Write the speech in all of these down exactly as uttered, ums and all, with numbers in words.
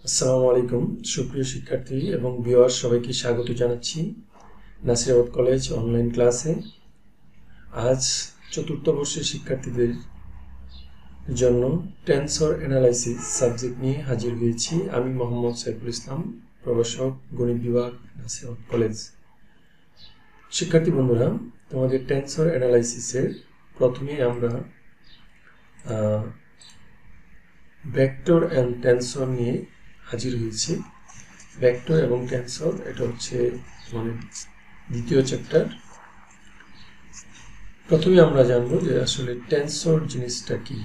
আসসালামু আলাইকুম সুপ্রিয় শিক্ষার্থী এবং ভিউয়ার সবাইকে স্বাগত জানাচ্ছি নাসিরাবাদ কলেজ অনলাইন ক্লাসে। আজ চতুর্থ বর্ষের শিক্ষার্থীদের জন্য টেন্সর অ্যানালাইসিস সাবজেক্ট নিয়ে হাজির হয়েছি। আমি মোহাম্মদ সাইফুল ইসলাম, প্রভাষক, গণিত বিভাগ, নাসিরাবাদ কলেজ। শিক্ষার্থী বন্ধুরা, তোমাদের টেন্সর অ্যানালাইসিসের প্রথমে আমরা ভেক্টর অ্যান্ড টেন্সর নিয়ে হাজির হয়েছি। ভেক্টর এবং টেন্সর এটা হচ্ছে মানে দ্বিতীয় চ্যাপ্টার। প্রথমে আমরা জানবো যে আসলে টেন্সর জিনিসটা কি।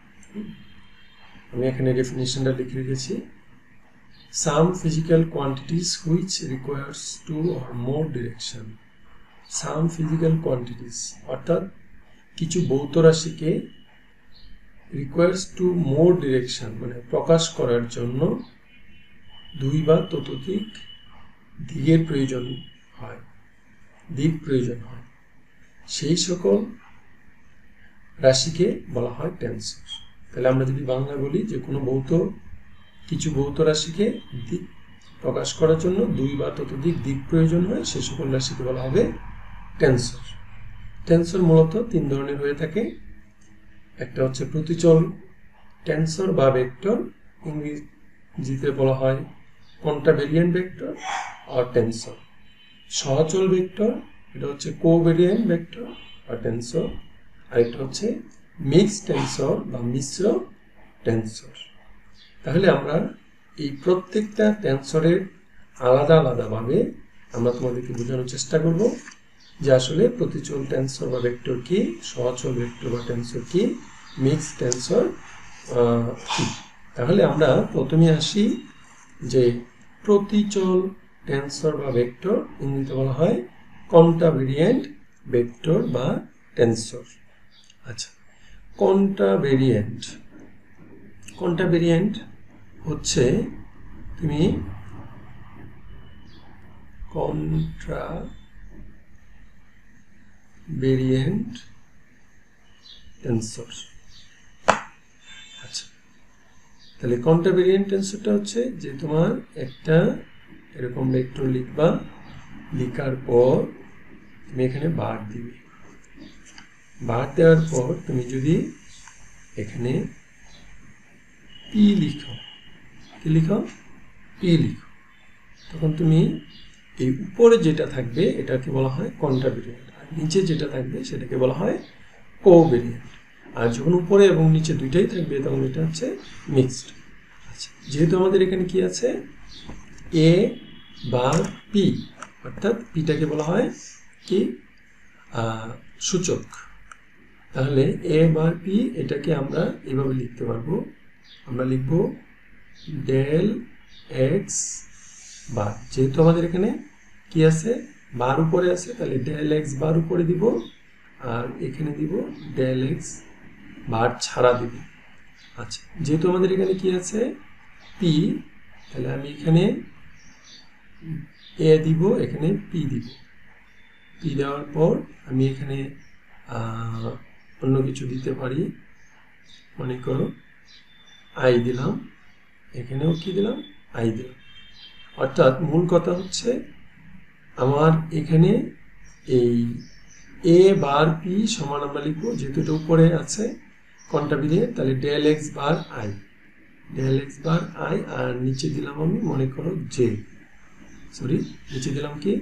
আমি এখানে ডেফিনিশনটা লিখে রেখেছি। Some physical quantities which requires two or more direction. Some physical quantities অর্থাৎ কিছু ভৌত রাশিকে রিকোয়ার্স টু মোর ডিরেকশন মানে প্রকাশ করার জন্য দুই বা ততোধিক দিকের প্রয়োজন হয় দিক প্রয়োজন হয় সেই সকল রাশিকে বলা হয় টেন্সর। তাহলে আমরা যদি বাংলা বলি যে কোনো ভৌত কিছু ভৌত রাশিকে দিক প্রকাশ করার জন্য দুই বা ততোধিক দিক প্রয়োজন হয় সেই সকল রাশিকে বলা হবে টেন্সর। টেন্সর মূলত তিন ধরনের হয়ে থাকে। একটা হচ্ছে প্রতিচল টেন্সর বা ভেক্টর, ইংরেজিতে বলা হয় কন্ট্রাভেরিয়েন্ট ভেক্টর আর টেন্সর। সহচল ভেক্টর এটা হচ্ছে কোভেরিয়েন্ট ভেক্টর বা টেন্সর, আর এটা হচ্ছে মিক্সড টেন্সর বা মিশ্র টেন্সর। তাহলে আমরা এই প্রত্যেকটা টেন্সরের আলাদা আলাদাভাবে আমরা তোমাদেরকে বোঝানোর চেষ্টা করব যে আসলে প্রতিচল টেন্সর বা ভেক্টর কি, সহচল ভেক্টর বা টেন্সর কি, মিক্সড টেন্সর কি। তাহলে আমরা প্রথমে আসি যে প্রতিচল টেন্সর বা ভেক্টর, ইংরেজিতে বলা হয় কন্ট্রাভেরিয়েন্ট ভেক্টর বা টেন্সর। আচ্ছা, কন্ট্রাভেরিয়েন্ট কন্ট্রাভেরিয়েন্ট হচ্ছে তুমি কন্ট্রাভেরিয়েন্ট টেন্সর। আচ্ছা, তাহলে কন্ট্রাভেরিয়েন্ট টেন্সরটা হচ্ছে যে তোমার একটা এরকম ভেক্টর লিখবা, লিখার পর তুমি এখানে বার দিবে। বার দেওয়ার পর তুমি যদি এখানে পি লিখো, কি লিখো? পি লিখো, তখন তুমি এই উপরে যেটা থাকবে এটাকে বলা হয় কন্ট্রাভেরিয়েন্ট, আর নিচে যেটা থাকবে সেটাকে বলা হয় কোভেরিয়েন্ট। আর যখন উপরে এবং নিচে দুইটাই থাকবে তখন এটা হচ্ছে মিক্সড। আচ্ছা, যেহেতু আমাদের এখানে কি আছে এ বা পি, অর্থাৎ পিটাকে বলা হয় কি সূচক, তাহলে এ বা পি এটাকে আমরা এভাবে লিখতে পারবো। আমরা লিখব ডেল এক্স বার, যেহেতু আমাদের এখানে কি আছে বার উপরে আছে তাহলে ডেল এক্স বার উপরে দিব, আর এখানে দিব ডেল এক্স বার ছাড়া দিব। আচ্ছা, যেহেতু আমাদের এখানে কি আছে পি, তাহলে আমি এখানে এ দিব, এখানে পি দিব। পি দেওয়ার পর আমি এখানে অন্য কিছু দিতে পারি, মনে করো আই দিলাম, এখানেও কি দিলাম আই দিলাম। অর্থাৎ মূল কথা হচ্ছে আমার এখানে এই এ বার পি সমান আমরা লিখবো, যেহেতু এটা উপরে আছে কন্ট্রাভেরিয়েন্ট, তাহলে del x bar i, del x bar i, আর নিচে দিলাম আমি মনে করো জে, সরি নিচে দিলাম কি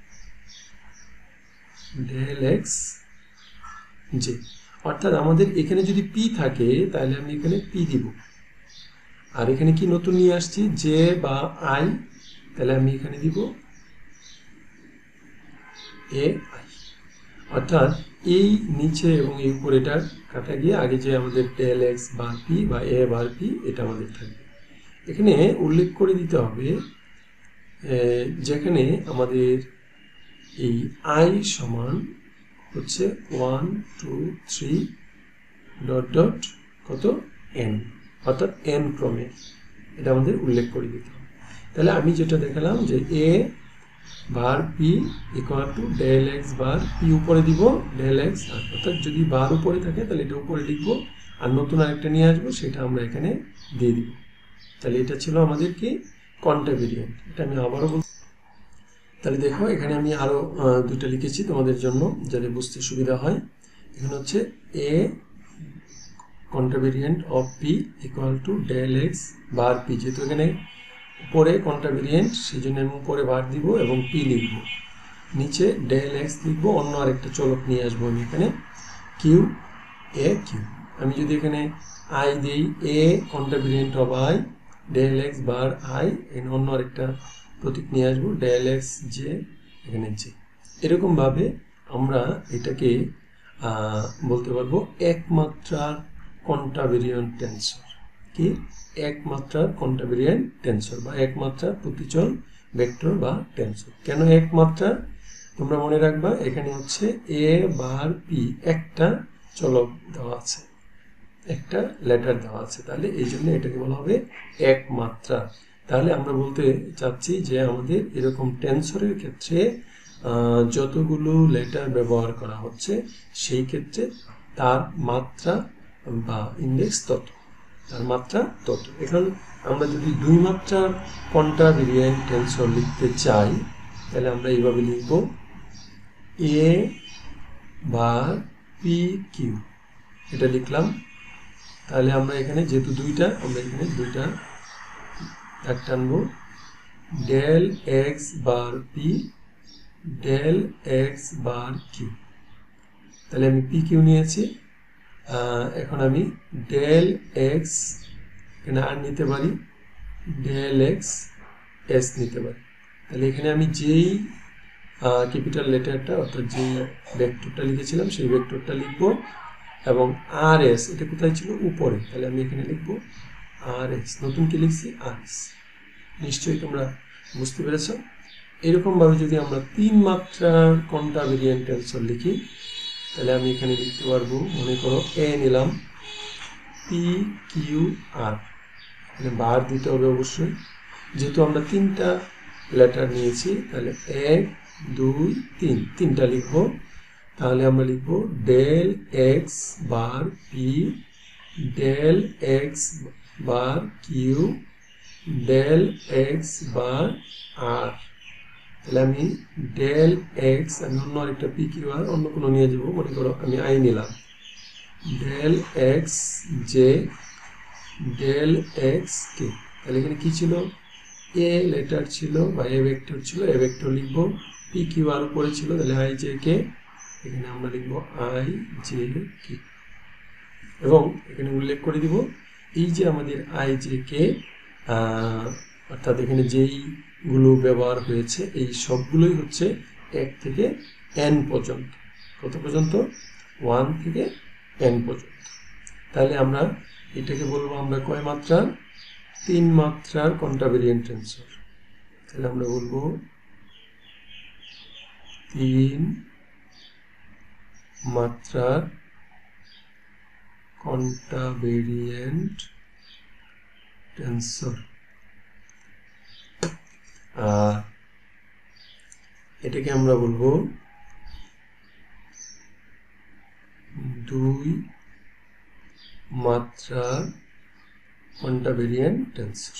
ডেল এক্স জে। অর্থাৎ আমাদের এখানে যদি পি থাকে তাহলে আমি এখানে পি দিব, আর এখানে কি নতুন নিয়ে আসছি জে বা আই, তাহলে আমি এখানে দিব এ আই। অর্থাৎ এই নিচে এবং এই উপরেটা কাটা গিয়ে আগে যে আমাদের ডেল এক্স বার পি বা এ বার পি এটা আমাদের থাকবে। এখানে উল্লেখ করে দিতে হবে যেখানে আমাদের এই আই সমান হচ্ছে one two three dot dot কত এন, অর্থাৎ এন ক্রমে, এটা আমাদের উল্লেখ করে দিতে হবে। তাহলে আমি যেটা দেখালাম যে a bar p equal to del x bar p উপরে দিব ডেল এক্স, অর্থাৎ যদি বার উপরে থাকে তাহলে এটা উপরে লিখবো, আর নতুন আরেকটা নিয়ে আসবো সেটা আমরা এখানে দিয়ে দিব। তাহলে এটা ছিল আমাদের কি কন্ট্রাভেরিয়েন্ট। এটা আমি আবারও বল, তাহলে দেখো এখানে আমি আরো দুটো লিখেছি তোমাদের জন্য যাতে বুঝতে সুবিধা হয়। এখানে হচ্ছে a contravariant of p equal to del x bar p, যেহেতু এখানে উপরে কন্ট্রাভেরিয়েন্ট সেই জন্য আমি উপরে বার দিব এবং পি লিখব, নিচে ডেল এক্স লিখবো, অন্য আরেকটা চলক নিয়ে আসবো আমি এখানে কিউ এ কিউ। আমি যদি এখানে আই দিই a contravariant of i del x bar i, এখানে অন্য আরেকটা প্রতীক নিয়ে আসবো ডেল এক্স জে, এখানে জে। এরকমভাবে আমরা এটাকে বলতে পারবো একমাত্রার কন্ট্রাভেরিয়েন্ট টেন্সর। কি একমাত্রার কন্ট্রাভেরিয়েন্ট টেন্সর বা একমাত্রার প্রতিচল ভেক্টর বা টেন্সর। কেন একমাত্রা? তোমরা মনে রাখবা এখানে হচ্ছে এ বার পি একটা চলক দেওয়া আছে, একটা লেটার দেওয়া আছে, তাহলে এই জন্য এটাকে বলা হবে একমাত্রা। তাহলে আমরা বলতে চাচ্ছি যে আমাদের এরকম টেন্সরের ক্ষেত্রে যতগুলো লেটার ব্যবহার করা হচ্ছে সেই ক্ষেত্রে তার মাত্রা বা ইন্ডেক্স তত, তার মাত্রা তত। এখন আমরা যদি দুই মাত্রার কন্ট্রাভেরিয়েন্ট টেন্সর লিখতে চাই তাহলে আমরা এইভাবে লিখব এ বার পি কিউ, এটা লিখলাম। তাহলে আমরা এখানে যেহেতু দুইটা, আমরা এখানে দুইটা এক টানবো del x bar p del x bar q. তাহলে আমি পি কিউ নিয়েছি, এখন আমি ডেল এক্স এখানে আর নিতে পারি, ডেল এক্স এস নিতে পারি। তাহলে এখানে আমি যেই ক্যাপিটাল লেটারটা অর্থাৎ যে ভেক্টরটা লিখেছিলাম সেই ভেক্টরটা লিখবো এবং আর এস এটা কোথায় ছিল? উপরে। তাহলে আমি এখানে লিখবো আর এক্স, নতুন কি লিখছি? R s. নিশ্চয়ই তোমরা বুঝতে পেরেছ। এরকমভাবে যদি আমরা তিন মাত্রার কন্ট্রাভেরিয়েন্ট টেন্সর লিখি তাহলে আমি এখানে লিখতে পারবো, মনে করো এ নিলাম পি কিউ আর, মানে বার দিতে হবে অবশ্যই, যেহেতু আমরা তিনটা লেটার নিয়েছি তাহলে এক দুই তিন, তিনটা লিখবো। তাহলে আমরা লিখবো del x bar p del x bar q del x bar r. তাহলে আমি ডেল এক্স, আমি অন্য আরেকটা পি কিউ আর অন্য কোনো নিয়ে যাবো, মনে করো আমি আই নিলাম, del x j del x k. তাহলে এখানে কি ছিল? এ লেটার ছিল বা এ ভেক্টর ছিল, এ ভেক্টর লিখবো, পি কিউ আর উপরে ছিল তাহলে আই জে কে, এখানে আমরা লিখবো আই জে কে এবং এখানে উল্লেখ করে দিব এই যে আমাদের আই জে কে অর্থাৎ এখানে যেইগুলো ব্যবহার হয়েছে এই সবগুলোই হচ্ছে এক থেকে এন পর্যন্ত। কত পর্যন্ত? ওয়ান থেকে এন পর্যন্ত। তাহলে আমরা এটাকে বলবো আমরা কয় মাত্রার? তিন মাত্রার কন্ট্রাভেরিয়েন্ট টেন্সর। তাহলে আমরা বলবো তিন মাত্রার কন্ট্রাভেরিয়েন্ট টেন্সর। আর এটাকে আমরা বলবো দুই মাত্রার কন্ট্রাভেরিয়েন্ট টেন্সর,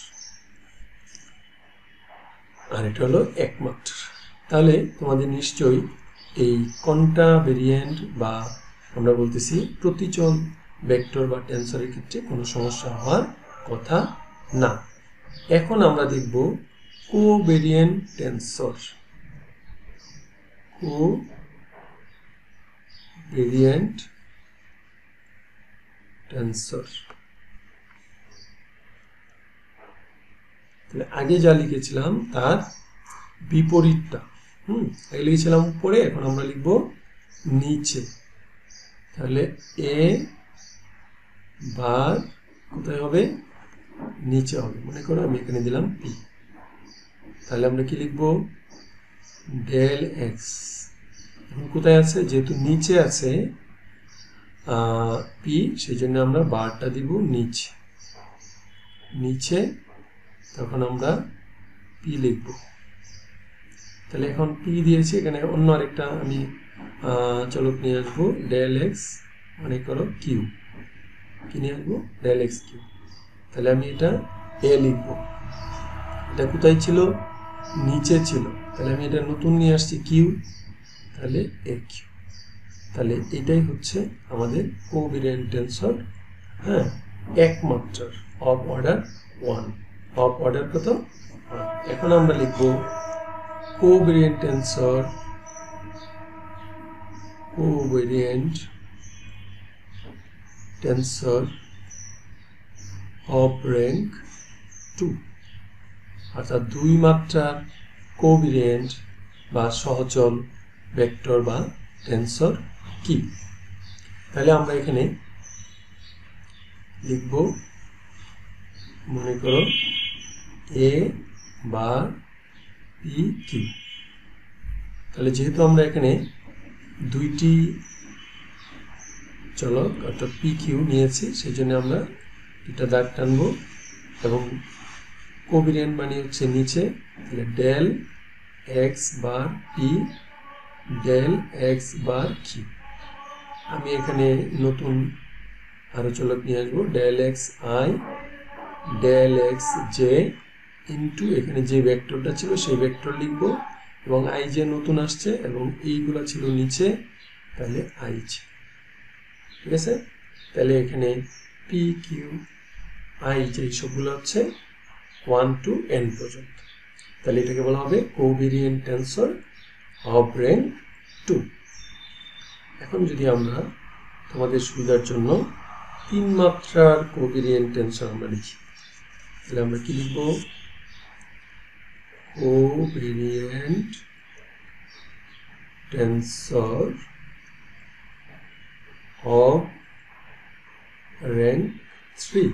আর এটা হলো একমাত্রা। তাহলে তোমাদের নিশ্চয়ই এই কন্ট্রাভেরিয়েন্ট বা আমরা বলতেছি প্রতিচল ভেক্টর বা টেন্সরের ক্ষেত্রে কোনো সমস্যা হওয়ার কথা না। এখন আমরা দেখব কোভেরিয়েন্ট টেন্সর। কোভেরিয়েন্ট টেন্সর, তাহলে আগে যা লিখেছিলাম তার বিপরীতটা। হুম আগে লিখেছিলাম উপরে, এখন আমরা লিখব নিচে। তাহলে এ বার কোথায় হবে? নিচে হবে। মনে করো আমি এখানে দিলাম পি, তাহলে আমরা কি লিখব? Del x. এখন কোথায় আছে? যেহেতু নিচে আছে পি, সেই জন্য আমরা বারটা দিব নিচে নিচে, তখন আমরা পি লিখব। তাহলে এখন পি দিয়েছি, এখানে অন্য আরেকটা আমি চলক নিয়ে আসবো ডেল এক্স, মনে করো কিউ, কি নিয়ে আসবো? Del x q. তাহলে আমি এটা এ লিখব। এটা কোথায় ছিল? নিচে ছিল, তাহলে আমি এটা নতুন নিয়ে আসছি কিউ, তাহলে এ কিউ। তাহলে এটাই হচ্ছে আমাদের কোভেরিয়েন্ট টেন্সর, হ্যাঁ, এক মাত্রার, of order one. Of order কত? ওয়ান। এখন আমরা লিখব covariant tensor, covariant tensor of rank two, অর্থাৎ দুই মাত্রার কোভেরিয়েন্ট বা সহচল ভেক্টর বা টেন্সর কি? তাহলে আমরা এখানে লিখব, মনে করো এ বার পি কিউ। তাহলে যেহেতু আমরা এখানে দুইটি চলক অর্থাৎ পি কিউ নিয়েছি, সেই জন্য আমরা দুটা দাগ টানবো এবং কোভেরিয়েন্ট মানে হচ্ছে নিচে, তাহলে del x bar p del x bar q. আমি এখানে নতুন আরো চলক নিয়ে আসবো, del x i del x j into এখানে যে ভেক্টরটা ছিল সেই ভেক্টর লিখবো এবং আই জে নতুন আসছে এবং এইগুলা ছিল নিচে, তাহলে আই জে। ঠিক আছে, তাহলে এখানে পি কিউ আই জে সবগুলো হচ্ছে ওয়ান টু এন পর্যন্ত। তাহলে এটাকে বলা হবে covariant tensor of rank two. এখন যদি আমরা তোমাদের সুবিধার জন্য তিন মাত্রার কোভেরিয়েন্ট টেন্সর আমরা লিখি, তাহলে আমরা কি লিখব? Covariant tensor of rank three,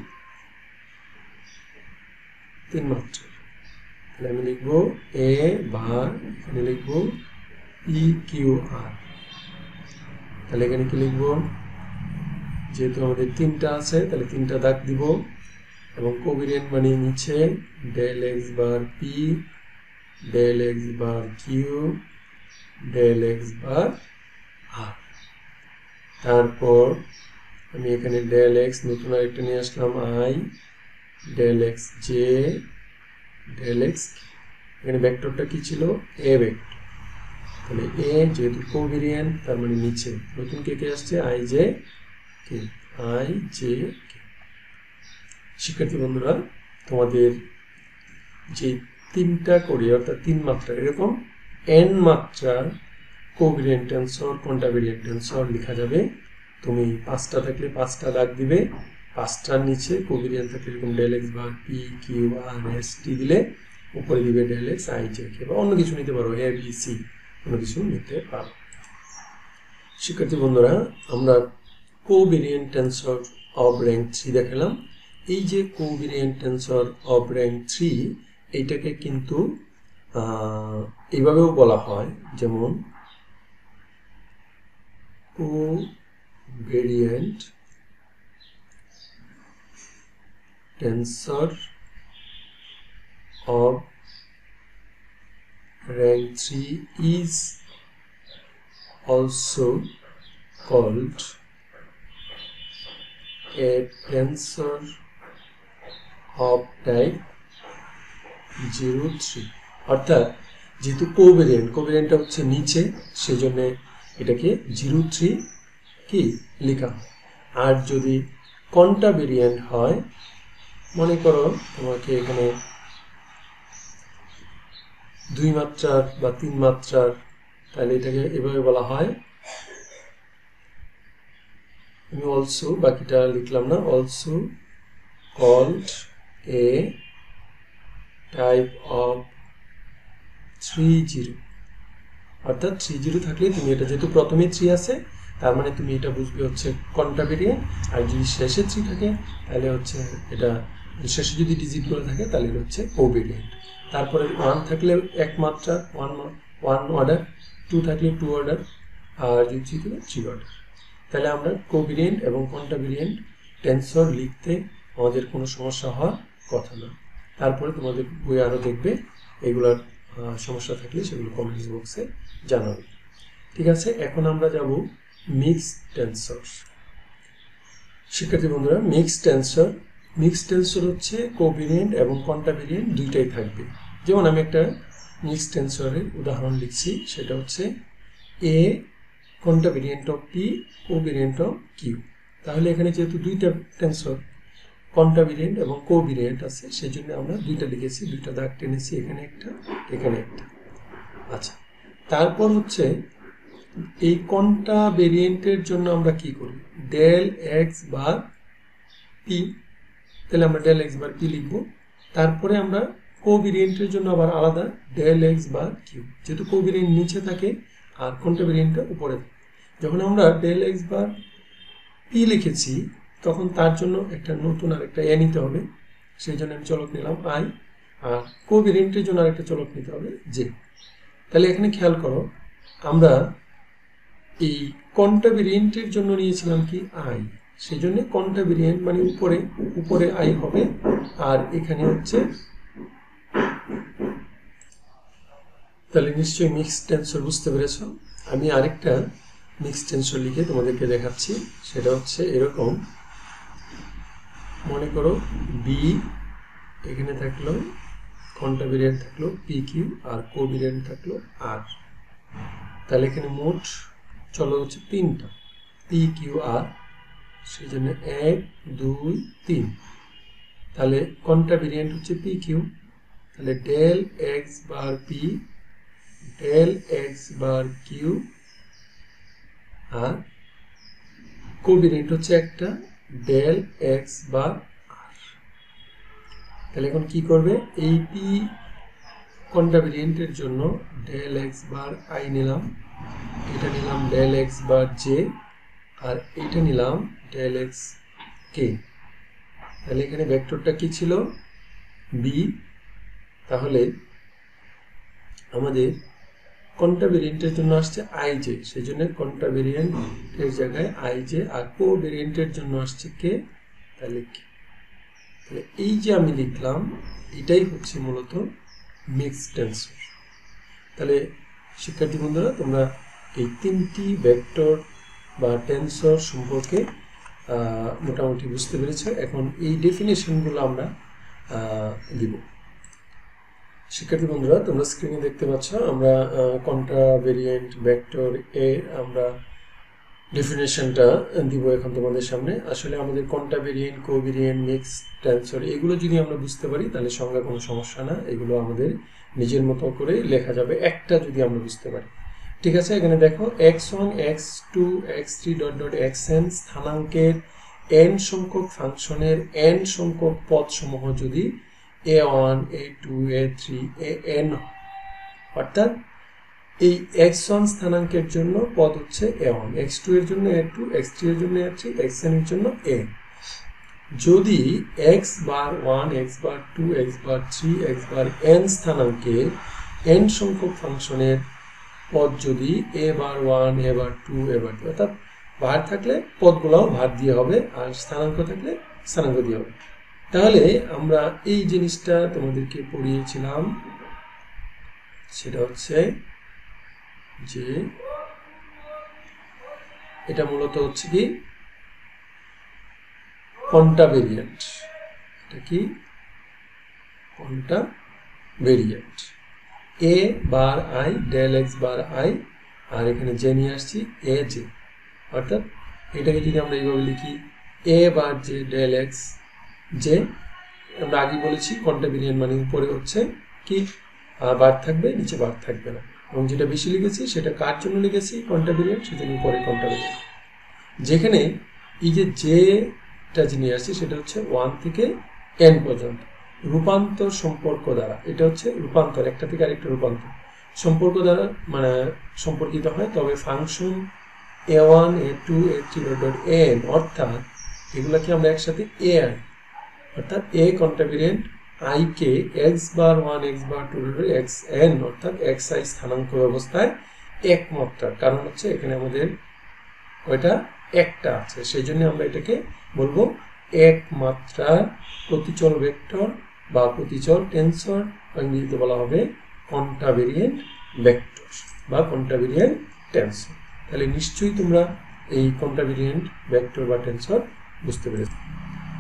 তিন মাত্রা। তাহলে আমি লিখব এ বার, এখানে লিখব ই কিউ আর। তাহলে এখানে কি লিখব? যেহেতু আমাদের তিনটা আছে তাহলে তিনটা দাগ দিব এবং কোভেরিয়েন্ট মানে নিচে del x bar p del x bar q del x bar r. তারপর আমি এখানে ডেল এক্স নতুন আরেকটা নিয়ে আসলাম i del x j del x. এখানে ভেক্টরটা কি ছিল? A vector. তাহলে এ যেহেতু কোভেরিয়েন্ট তার মানে নিচে নতুন কে কে আসছে? I j k, i j k. শিক্ষার্থী বন্ধুরা, তোমাদের যে তিনটা করি অর্থাৎ তিন মাত্রা এরকম এন মাত্রার কোভেরিয়েন্ট টেন্সর কন্টাভেরিয়েন্ট টেন্সর লেখা যাবে। তুমি পাঁচটা থাকলে পাঁচটা দাগ দিবে, পাঁচটার নিচে কোভেরিয়েন্ট থাকলে এরকম del x bar p q r s t দিলে উপরে দিবে del x i j k, বা অন্য কিছু নিতে পারো, এ বি সি অন্য কিছু নিতে পারো। শিক্ষার্থী বন্ধুরা, আমরা covariant tensor of rank three দেখালাম। এই যে covariant tensor of rank three, এইটাকে কিন্তু এইভাবেও বলা হয়, যেমন covariant tensor of rank three is also called a tensor of type zero three। অর্থাৎ যেহেতু কোভেরিয়েন্ট কোভেরিয়েন্টটা হচ্ছে নিচে, সেই জন্য এটাকে জিরো থ্রি কি লেখা হয়। আর যদি কন্টাভেরিয়েন্ট হয়, মনে করো তোমাকে এখানে দুই মাত্রার বা তিন মাত্রার, তাহলে এটাকে এভাবে বলা হয়। আমি অলসো বাকিটা লিখলাম না, also called a type of three zero. অর্থাৎ থ্রি জিরো থাকলে তুমি এটা যেহেতু প্রথমে থ্রি আছে তার মানে তুমি এটা বুঝবে হচ্ছে কন্টাভেরিয়েন্ট, আর যদি শেষে থ্রি থাকে তাহলে হচ্ছে এটা, শেষে যদি ডিজিটগুলো থাকে তাহলে এটা হচ্ছে কোভেরিয়েন্ট। তারপরে ওয়ান থাকলে এক মাত্রা, ওয়ান ওয়ান অর্ডার, টু থাকলে টু অর্ডার, আর যদি থ্রি থাকলে থ্রি অর্ডার। তাহলে আমরা কোভেরিয়েন্ট এবং কন্টাভেরিয়েন্ট টেন্সর লিখতে আমাদের কোনো সমস্যা হওয়ার কথা না। তারপরে তোমাদের বই আরও দেখবে, এগুলার সমস্যা থাকলে সেগুলো কমেন্টস বক্সে জানাবে। ঠিক আছে, এখন আমরা যাব মিক্সড টেন্সর। শিক্ষার্থী বন্ধুরা, মিক্সড টেন্সর মিক্সড টেন্সর হচ্ছে কোভেরিয়েন্ট এবং কন্ট্রাভেরিয়েন্ট দুইটাই থাকবে। যেমন আমি একটা মিক্সড টেন্সরের উদাহরণ লিখছি, সেটা হচ্ছে a contravariant of p covariant of q. তাহলে এখানে যেহেতু দুইটা টেন্সর কন্ট্রাভেরিয়েন্ট এবং কোভেরিয়েন্ট আছে, সেই জন্য আমরা দুইটা লিখেছি, দুইটা দাগ টেনেছি, এখানে একটা এখানে একটা। আচ্ছা, তারপর হচ্ছে এই কন্ট্রাভেরিয়েন্টের জন্য আমরা কি করি, ডেল এক্স বার পি, তাহলে আমরা ডেল এক্স বার পি লিখব। তারপরে আমরা কোভেরিয়েন্টের জন্য আবার আলাদা ডেল এক্স বার কিউ, যেহেতু কোভেরিয়েন্ট নিচে থাকে আর কন্ট্রাভেরিয়েন্টটা উপরে থাকে। যখন আমরা ডেল এক্স বার পি লিখেছি তখন তার জন্য একটা নতুন আর একটা এ নিতে হবে, সেই জন্য আমি চলক নিলাম আই, আর কোভেরিয়েন্টের জন্য আরেকটা চলক নিতে হবে জে। তাহলে এখানে খেয়াল করো, আমরা এই কন্ট্রাভেরিয়েন্টের জন্য নিয়েছিলাম কি আই, সেই জন্য কন্ট্রাভেরিয়েন্ট মানে উপরে উপরে আই হবে, আর এখানে হচ্ছে, তাহলে নিশ্চয়ই মিক্সড টেন্সর বুঝতে পেরেছ। আমি আরেকটা মিক্সড টেন্সর লিখে তোমাদেরকে দেখাচ্ছি, সেটা হচ্ছে এরকম। মনে করো বি, এখানে থাকলো কন্ট্রাভেরিয়েন্ট থাকলো পি কিউ, আর কোভেরিয়েন্ট থাকলো আর। তাহলে এখানে মোট চলো হচ্ছে তিনটা, পি কিউ আর, সেই জন্য এক দুই তিন। তাহলে কন্ট্রাভেরিয়েন্ট হচ্ছে পি কিউ, তাহলে del x bar p del x bar q, আর কোভেরিয়েন্ট হচ্ছে একটা ডেল এক্স বার আর। তাহলে এখন কি করবে, এই পি কন্ট্রাভেরিয়েন্টের জন্য ডেল এক্স বার আই নিলাম, এটা নিলাম ডেল এক্স বার জে, আর এটা নিলাম ডেল এক্স কে। তাহলে এখানে ভেক্টরটা কি ছিল, বি। তাহলে আমাদের কন্ট্রাভেরিয়েন্টের জন্য আসছে আই জে, সেই জন্য কন্ট্রাভেরিয়েন্টের জায়গায় আই জে, আর কোভেরিয়েন্টের জন্য আসছে কে, তাহলে কে। তাহলে এই যে আমি লিখলাম, এটাই হচ্ছে মূলত মিক্সড টেন্সর। তাহলে শিক্ষার্থী বন্ধুরা, তোমরা এই তিনটি ভেক্টর বা টেন্সর সম্পর্কে মোটামুটি বুঝতে পেরেছ। এখন এই ডেফিনেশনগুলো আমরা দিব। শিক্ষার্থী বন্ধুরা, তোমরা স্ক্রিনে দেখতে পাচ্ছ আমরা কন্ট্রাভেরিয়েন্ট ভেক্টর এর আমরা ডেফিনেশনটা দিব এখন তোমাদের সামনে। আসলে আমাদের কন্ট্রাভেরিয়েন্ট, কোভেরিয়েন্ট, মিক্সড টেন্সর এগুলো যদি আমরা বুঝতে পারি তাহলে সঙ্গে কোনো সমস্যা না, এগুলো আমাদের নিজের মতো করে লেখা যাবে, একটা যদি আমরা বুঝতে পারি। ঠিক আছে, এখানে দেখো x one x two x three dot dot x n স্থানাঙ্কের এন সংখ্যক ফাংশনের এন সংখ্যক পদ সমূহ যদি a one a two a three a n, অর্থাৎ এই এক্স ওয়ান স্থানাঙ্কের জন্য পদ হচ্ছে এ ওয়ান, এক্স টু এর জন্য এ টু, এক্স থ্রি এর জন্য এ থ্রি, এক্স এন এর জন্য এ। যদি x bar one x bar two x bar three x bar n স্থানাঙ্কের এন সংখ্যক ফাংশনের পদ যদি a bar one a bar two a bar two, অর্থাৎ ভার থাকলে পদগুলোও ভার দিয়ে হবে, আর স্থানাঙ্ক থাকলে স্থানাঙ্ক দিয়ে হবে। তাহলে আমরা এই জিনিসটা তোমাদেরকে পড়িয়েছিলাম, সেটা হচ্ছে যে এটা মূলত হচ্ছে কি কন্ট্রাভেরিয়েন্ট। এটা কি contravariant, a bar i del x bar i, আর এখানে জে নিয়ে আসছি এ জে, অর্থাৎ এটাকে যদি আমরা এইভাবে লিখি a bar j del x j. আমরা আগে বলেছি কন্ট্রাভেরিয়েন্ট মানে উপরে হচ্ছে কি বার থাকবে, নিচে বার থাকবে না, এবং যেটা বেশি লিখেছি সেটা কার জন্য লিখেছি কন্ট্রাভেরিয়েন্ট, সেজন্য উপরে কন্ট্রাভেরিয়েন্ট। যেখানে এই যে যেটা নিয়ে আসছি সেটা হচ্ছে ওয়ান থেকে এন পর্যন্ত রূপান্তর সম্পর্ক দ্বারা, এটা হচ্ছে রূপান্তর, একটা থেকে আরেকটা রূপান্তর সম্পর্ক দ্বারা মানে সম্পর্কিত হয়। তবে function a one a two a three dot n, অর্থাৎ এগুলাকে আমরা একসাথে এ আই, অর্থাৎ এ কন্ট্রাভেরিয়েন্ট আই কে x bar one x bar two x n, অর্থাৎ এক্স আই স্থানাঙ্ক ব্যবস্থায় একমাত্রার, কারণ হচ্ছে এখানে আমাদের ওইটা একটা আছে, সেই জন্য আমরা এটাকে বলবো একমাত্রার প্রতিচল ভেক্টর বা প্রতিচল টেন্সর, ইংরেজিতে বলা হবে কন্ট্রাভেরিয়েন্ট ভেক্টর বা কন্ট্রাভেরিয়েন্ট টেন্সর। তাহলে নিশ্চয়ই তোমরা এই কন্ট্রাভেরিয়েন্ট ভেক্টর বা টেন্সর বুঝতে পেরেছ।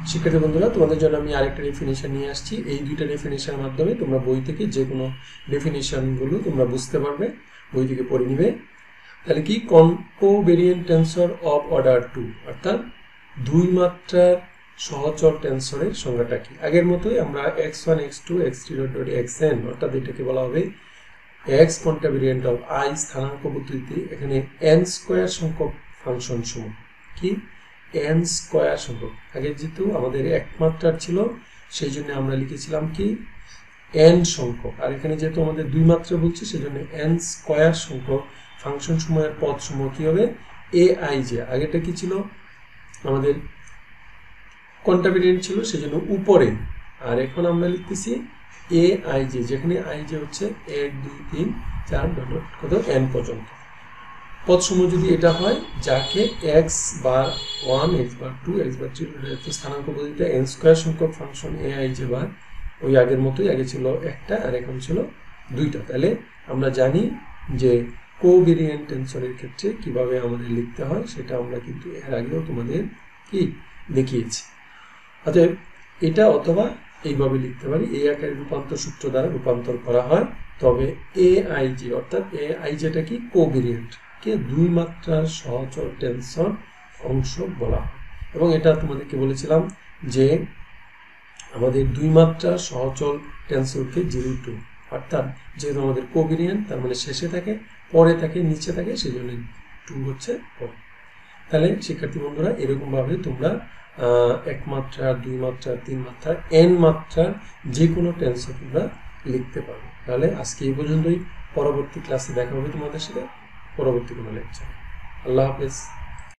শিক্ষার্থী বন্ধুরা, তোমাদের জন্য আমি আরেকটা ডেফিনিশন নিয়ে আসছি। এই দুইটা ডেফিনিশনের মাধ্যমে তোমরা বই থেকে যে কোনো ডেফিনিশনগুলো তোমরা বুঝতে পারবে, বই থেকে পড়ে নিবে। তাহলে কি, covariant tensor of order two, অর্থাৎ দুই মাত্রার সহচর টেন্সরের সংজ্ঞাটা কি? আগের মতোই আমরা x one x two x three dot dot x n, অর্থাৎ এটাকে বলা হবে এক্স কোনভেরিয়েন্ট অফ আই স্থানাঙ্ক পদ্ধতিতে। এখানে এন স্কোয়ার সংখ্যক ফাংশন সমূহ কি এন স্কোয়ার সংখ্যক, আগে যেহেতু আমাদের একমাত্রার ছিল সেই জন্য আমরা লিখেছিলাম কি এন সংখ্যক, আর এখানে যেহেতু আমাদের দুই মাত্রা বলছে সেই জন্য এন স্কোয়ার সংখ্যক ফাংশন সমূহের পদ সমূহ কি হবে এ আই জে। আগেটা কি ছিল আমাদের কন্টাবিলিয়েন্ট ছিল সেই জন্য উপরে, আর এখন আমরা লিখতেছি এ আই জে, যেখানে আই জে হচ্ছে এক দুই তিন চার ডট ডট কত এন পর্যন্ত। পদসমূহ যদি এটা হয় যাকে x bar one x bar two x bar three স্থানাঙ্ক পদ্ধতিতে এন স্কোয়ার সংখ্যক function a i j bar, ওই আগের মতোই, আগে ছিল একটা আর এখন ছিল দুইটা। তাহলে আমরা জানি যে কোভেরিয়েন্ট টেন্সরের ক্ষেত্রে কিভাবে আমাদের লিখতে হয় সেটা আমরা কিন্তু এর আগেও তোমাদের কি দেখিয়েছি। অতএব এটা অথবা এইভাবে লিখতে পারি, এই আকারে রূপান্তর সূত্র দ্বারা রূপান্তর করা হয়। তবে এ আই জে অর্থাৎ এ আই জেটা কি কোভেরিয়েন্ট কে দুই মাত্রার সহচর টেন্সর অংশ বলা হয়। এবং এটা তোমাদেরকে বলেছিলাম যে আমাদের দুই মাত্রার সহচর টেন্সরকে জিরো টু, অর্থাৎ যেহেতু আমাদের কোভেরিয়েন্ট তার মানে শেষে থাকে, পরে থাকে, নিচে থাকে, সেই জন্য টু হচ্ছে পরে। তাহলে শিক্ষার্থী বন্ধুরা, এরকম ভাবে তোমরা এক মাত্রা, দুই মাত্রা, তিন মাত্রা, এন মাত্রার যে কোনো টেন্সর তোমরা লিখতে পারো। তাহলে আজকে এই পর্যন্তই, পরবর্তী ক্লাসে দেখা হবে তোমাদের সাথে পরবর্তী কোনো লেকচার। আল্লাহ হাফেজ।